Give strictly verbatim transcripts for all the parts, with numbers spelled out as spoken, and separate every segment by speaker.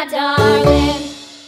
Speaker 1: darling.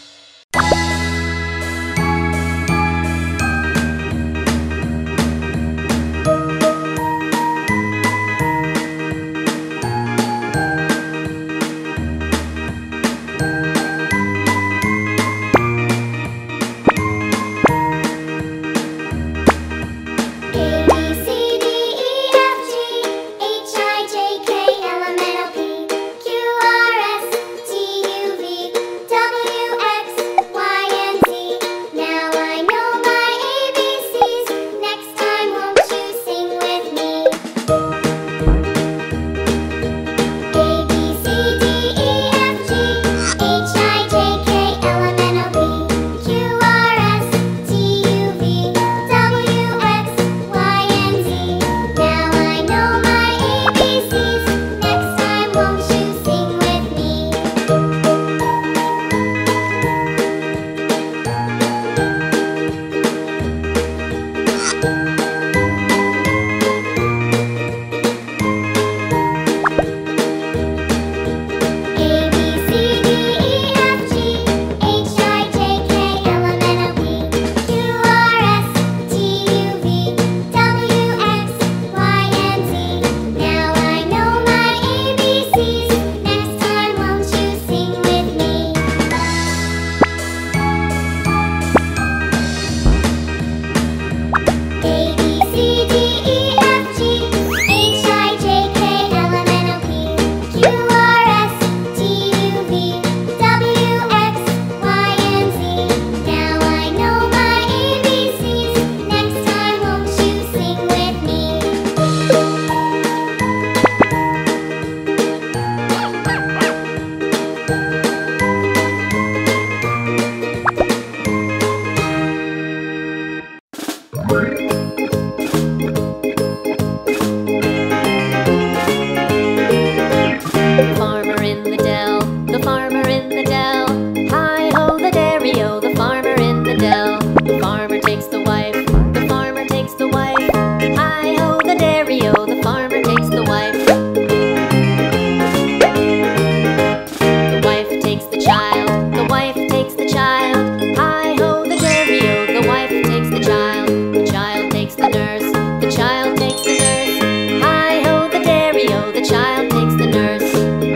Speaker 1: Child takes the nurse.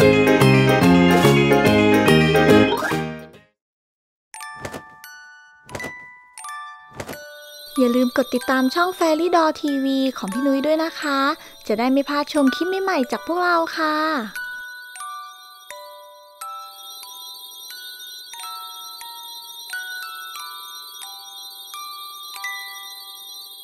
Speaker 1: อย่าลืมกดติดตามช่อง Fairy Doll ที วี ของพี่นุ้ยด้วยนะคะจะได้ไม่พลาดชมคลิปใหม่ๆจากพวกเราค่ะ